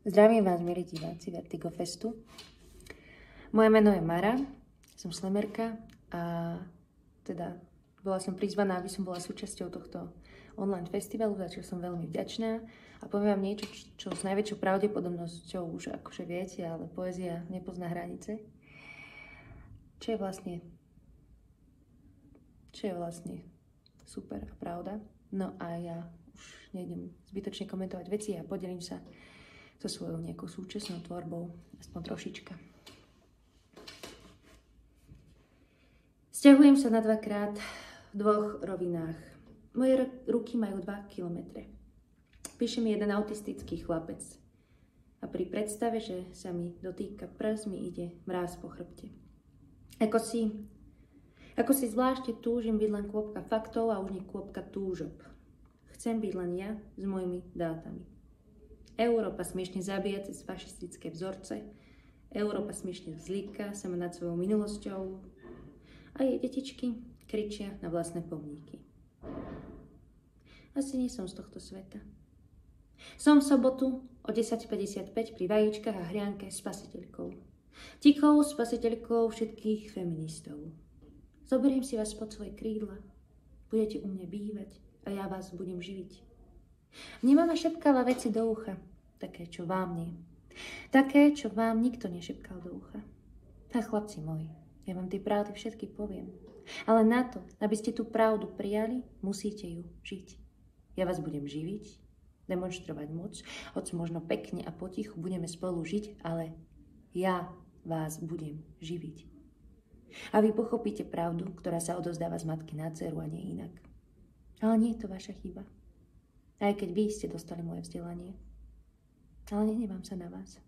Zdravím vás, milí diváci Vertigo Festu. Moje meno je Mara, som slemerka a teda bola som prizvaná, aby som bola súčasťou tohto online festivalu, za čo som veľmi vďačná. A poviem vám niečo, čo s najväčšou pravdepodobnosťou už akože viete, ale poézia nepozná hranice. Čo je vlastne super a pravda. No a ja už nejdem zbytočne komentovať veci a podelím sa so svojou nejakou súčasnou tvorbou, aspoň trošička. Sťahujem sa na dvakrát v dvoch rovinách. Moje ruky majú 2 kilometre. Píše mi jeden autistický chlapec. A pri predstave, že sa mi dotýka prs, mi ide mráz po chrbte. Ako si zvláštne túžim byť len kôpka faktov a už nie kôpka túžob. Chcem byť len ja s mojimi dátami. Európa smiešne zabíja cez fašistické vzorce. Európa smiešne vzlíka sama nad svojou minulosťou. A jej detičky kričia na vlastné pomníky. Asi nie som z tohto sveta. Som v sobotu o 10:55 pri vajíčkach a hrianke spasiteľkou. Tichou spasiteľkou všetkých feministov. Zoberiem si vás pod svoje krídla. Budete u mne bývať a ja vás budem živiť. Mne mama šepkala veci do ucha. Také, čo vám nie. Také, čo vám nikto nešepkal do ucha. A chlapci moji, ja vám tie pravdy všetky poviem. Ale na to, aby ste tú pravdu prijali, musíte ju žiť. Ja vás budem živiť, demonštrovať moc, hoď možno pekne a potichu budeme spolu žiť, ale ja vás budem živiť. A vy pochopíte pravdu, ktorá sa odovzdáva z matky na dceru a nie inak. Ale nie je to vaša chyba. Aj keď vy ste dostali moje vzdelanie. Ale nehnevám sa na vás.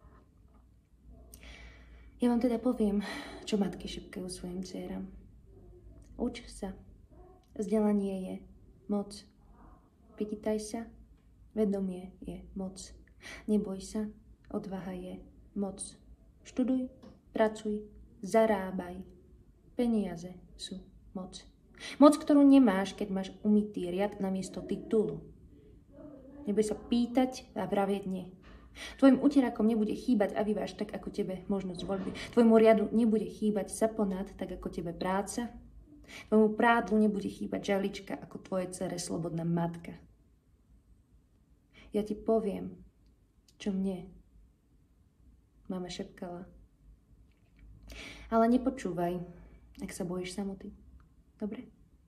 Ja vám teda poviem, čo matky šepkajú svojim dcéram. Uč sa. Vzdelanie je moc. Vykytaj sa. Vedomie je moc. Neboj sa. Odvaha je moc. Študuj, pracuj, zarábaj. Peniaze sú moc. Moc, ktorú nemáš, keď máš umytý riad namiesto titulu. Neboj sa pýtať a vravieť nie. Tvojim uterákom nebude chýbať aviváž tak, ako tebe možnosť voľby. Tvojmu riadu nebude chýbať saponát, tak ako tebe práca. Tvojmu prádlu nebude chýbať žalička, ako tvoje dcere slobodná matka. Ja ti poviem, čo mne mama šepkala. Ale nepočúvaj, ak sa bojíš samoty. Dobre?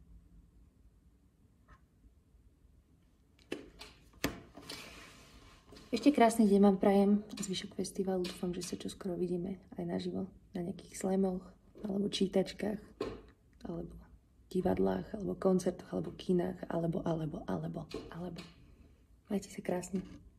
Ešte krásny deň vám prajem, zvyšok festivalu. Dúfam, že sa čoskoro vidíme aj naživo na nejakých slamoch, alebo čítačkách, alebo divadlách, alebo koncertoch, alebo kinách, alebo. Majte sa krásne.